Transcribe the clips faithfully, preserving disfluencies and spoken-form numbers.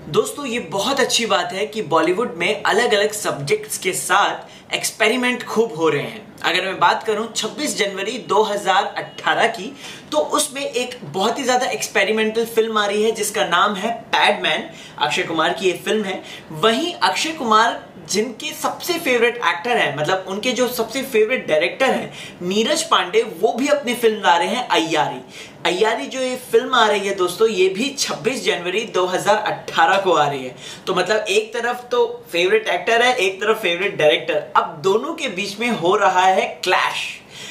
दोस्तों ये बहुत अच्छी बात है कि बॉलीवुड में अलग अलग सब्जेक्ट्स के साथ एक्सपेरिमेंट खूब हो रहे हैं। अगर मैं बात करूं छब्बीस जनवरी दो हज़ार अठारह की, तो उसमें एक बहुत ही ज्यादा एक्सपेरिमेंटल फिल्म आ रही है जिसका नाम है पैडमैन। अक्षय कुमार की ये फिल्म है। वहीं अक्षय कुमार जिनके सबसे फेवरेट एक्टर हैं, मतलब उनके जो सबसे फेवरेट डायरेक्टर हैं नीरज पांडे, वो भी अपनी फिल्म ला रहे हैं अय्यारी। अय्यारी जो ये फिल्म आ रही है दोस्तों, ये भी छब्बीस जनवरी दो हज़ार अठारह को आ रही है। तो मतलब एक तरफ तो फेवरेट एक्टर है, एक तरफ फेवरेट डायरेक्टर, अब दोनों के बीच में हो रहा है क्लैश।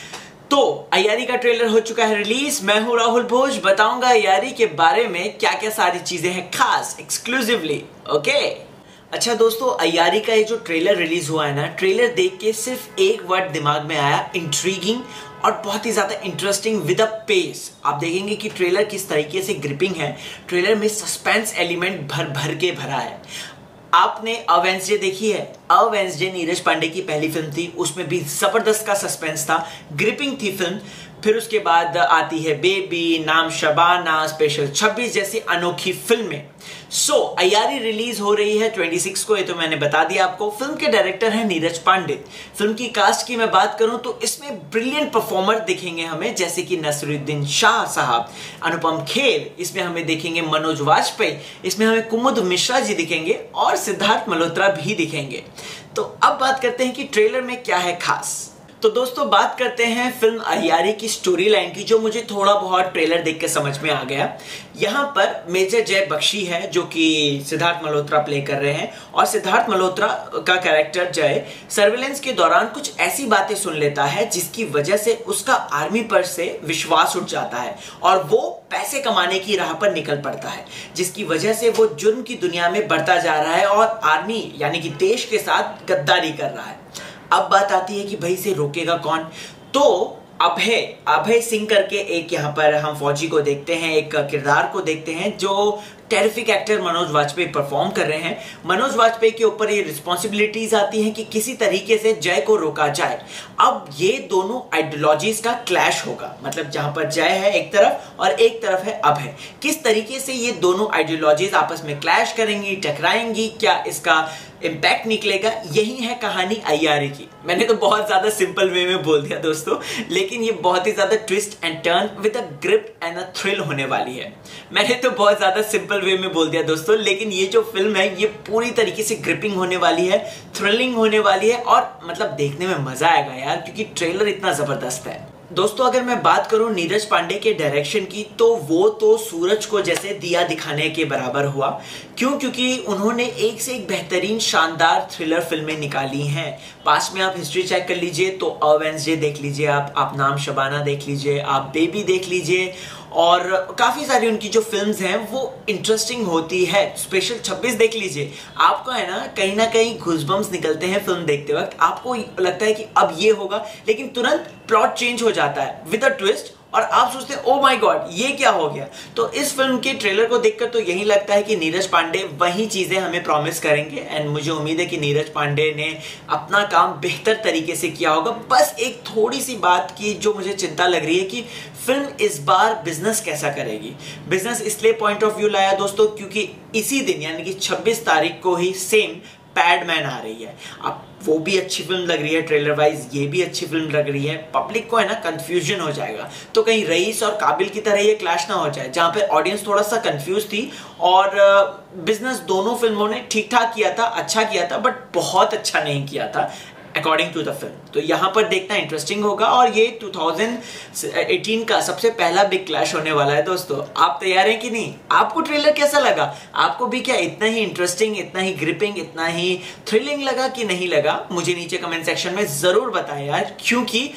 तो अय्यारी का ट्रेलर हो चुका है रिलीज। मैं हूं राहुल भोज, बताऊंगा अय्यारी के बारे में क्या क्या सारी चीजें हैं खास एक्सक्लूसिवली। ओके अच्छा दोस्तों, अय्यारी का ये जो ट्रेलर रिलीज हुआ है ना, ट्रेलर देख के सिर्फ एक वर्ड दिमाग में आया, इंट्रीगिंग और बहुत ही ज्यादा इंटरेस्टिंग विद अ पेस। आप देखेंगे कि ट्रेलर किस तरीके से ग्रिपिंग है। ट्रेलर में सस्पेंस एलिमेंट भर भर के भरा है। आपने अ वेडनेसडे देखी है? अ वेडनेसडे नीरज पांडे की पहली फिल्म थी, उसमें भी जबरदस्त का सस्पेंस था, ग्रिपिंग थी फिल्म। फिर उसके बाद आती है बेबी, नाम शबाना, स्पेशल छब्बीस जैसी अनोखी फिल्में। सो so, अय्यारी रिलीज हो रही है छब्बीस को, ये तो मैंने बता दिया आपको। फिल्म के डायरेक्टर हैं नीरज पांडे। फिल्म की कास्ट की मैं बात करूं तो इसमें ब्रिलियंट परफॉर्मर दिखेंगे हमें, जैसे कि नसीरुद्दीन शाह साहब, अनुपम खेर, इसमें हमें देखेंगे मनोज वाजपेयी, इसमें हमें कुमुद मिश्रा जी दिखेंगे और सिद्धार्थ मल्होत्रा भी दिखेंगे। तो अब बात करते हैं कि ट्रेलर में क्या है खास। तो दोस्तों बात करते हैं फिल्म अय्यारी की स्टोरी लाइन की, जो मुझे थोड़ा बहुत ट्रेलर देख के समझ में आ गया। यहाँ पर मेजर जय बख्शी है जो कि सिद्धार्थ मल्होत्रा प्ले कर रहे हैं, और सिद्धार्थ मल्होत्रा का कैरेक्टर जय सर्विलेंस के दौरान कुछ ऐसी बातें सुन लेता है जिसकी वजह से उसका आर्मी पर से विश्वास उठ जाता है और वो पैसे कमाने की राह पर निकल पड़ता है, जिसकी वजह से वो जुर्म की दुनिया में बढ़ता जा रहा है और आर्मी यानी कि देश के साथ गद्दारी कर रहा है। अब बात आती है कि भाई से रोकेगा कौन? तो अभय अभय सिंह करके एक यहाँ पर हम फौजी को देखते हैं, एक किरदार को देखते हैं जो terrific actor Manoj Vajpayee perform कर रहे हैं। मनोज वाजपेयी के ऊपर ये रिस्पॉन्सिबिलिटीज आती हैं कि किसी तरीके से जय को रोका जाए। अब ये दोनों आइडियोलॉजीज का क्लैश होगा, मतलब जहां पर जय है एक तरफ और एक तरफ है अभय। किस तरीके से ये दोनों आइडियोलॉजीज आपस में क्लैश करेंगी, टकराएंगी, क्या इसका इंपैक्ट निकलेगा, यही है कहानी अय्यारी की। मैंने तो बहुत ज्यादा सिंपल वे में बोल दिया दोस्तों, लेकिन ये बहुत ही ज्यादा twist and turn with a grip and a thrill होने वाली है। मैंने तो बहुत ज्यादा सिंपल वे में बोल दिया दोस्तों, लेकिन ये जो फिल्म है ये पूरी तरीके से ग्रिपिंग होने वाली है, थ्रिलिंग होने वाली है और मतलब देखने में मजा आएगा यार, क्योंकि ट्रेलर इतना जबरदस्त है। दोस्तों अगर मैं बात करूं नीरज पांडे के डायरेक्शन की, तो वो तो सूरज को जैसे दिया दिखाने के बराबर हुआ। क्यों? क्योंकि उन्होंने एक से एक बेहतरीन शानदार थ्रिलर फिल्में निकाली हैं। पास में आप हिस्ट्री चेक कर लीजिए तो अ वेडनेसडे देख लीजिए, आप आप नाम शबाना देख लीजिए, आप बेबी देख लीजिए, और काफ़ी सारी उनकी जो फिल्म्स हैं वो इंटरेस्टिंग होती है। स्पेशल छब्बीस देख लीजिए, आपको है ना कहीं ना कहीं घूसबम्स निकलते हैं फिल्म देखते वक्त। आपको लगता है कि अब ये होगा, लेकिन तुरंत प्लॉट चेंज हो जाता है विद अ ट्विस्ट और आप सोचते हैं ओ माय गॉड ये क्या हो गया। तो इस फिल्म के ट्रेलर को देखकर तो यही लगता है कि नीरज पांडे वही चीजें हमें प्रॉमिस करेंगे, एंड मुझे उम्मीद है कि नीरज पांडे ने अपना काम बेहतर तरीके से किया होगा। बस एक थोड़ी सी बात की जो मुझे चिंता लग रही है कि फिल्म इस बार बिजनेस कैसा करेगी। बिजनेस इसलिए पॉइंट ऑफ व्यू लाया दोस्तों क्योंकि इसी दिन यानी कि छब्बीस तारीख को ही सेम पैडमैन आ रही है। अब वो भी अच्छी फिल्म लग रही है, ट्रेलर वाइज ये भी अच्छी फिल्म लग रही है। पब्लिक को है ना कंफ्यूजन हो जाएगा, तो कहीं रईस और काबिल की तरह ये क्लैश ना हो जाए, जहां पे ऑडियंस थोड़ा सा कंफ्यूज थी। और बिजनेस दोनों फिल्मों ने ठीक ठाक किया था, अच्छा किया था, बट बहुत अच्छा नहीं किया था अकॉर्डिंग टू द फिल्म। तो यहाँ पर देखना इंटरेस्टिंग होगा और ये दो हज़ार अठारह का सबसे पहला बिग क्लैश होने वाला है दोस्तों। आप तैयार हैं कि नहीं? आपको ट्रेलर कैसा लगा? आपको भी क्या इतना ही इंटरेस्टिंग, इतना ही ग्रिपिंग, इतना ही थ्रिलिंग लगा कि नहीं लगा? मुझे नीचे कमेंट सेक्शन में जरूर बताएं यार, क्योंकि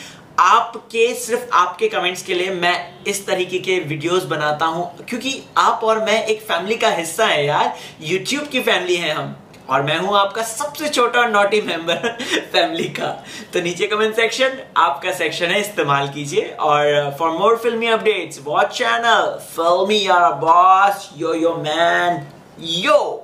आपके सिर्फ आपके कमेंट्स के लिए मैं इस तरीके के वीडियोस बनाता हूं, क्योंकि आप और मैं एक फैमिली का हिस्सा है यार, यूट्यूब की फैमिली है हम, और मैं हूं आपका सबसे छोटा नॉटी मेंबर फैमिली का। तो नीचे कमेंट सेक्शन आपका सेक्शन है, इस्तेमाल कीजिए। और फॉर मोर फिल्मी अपडेट्स वॉच चैनल फिल्मी यार बॉस, यो यो मैन, यो।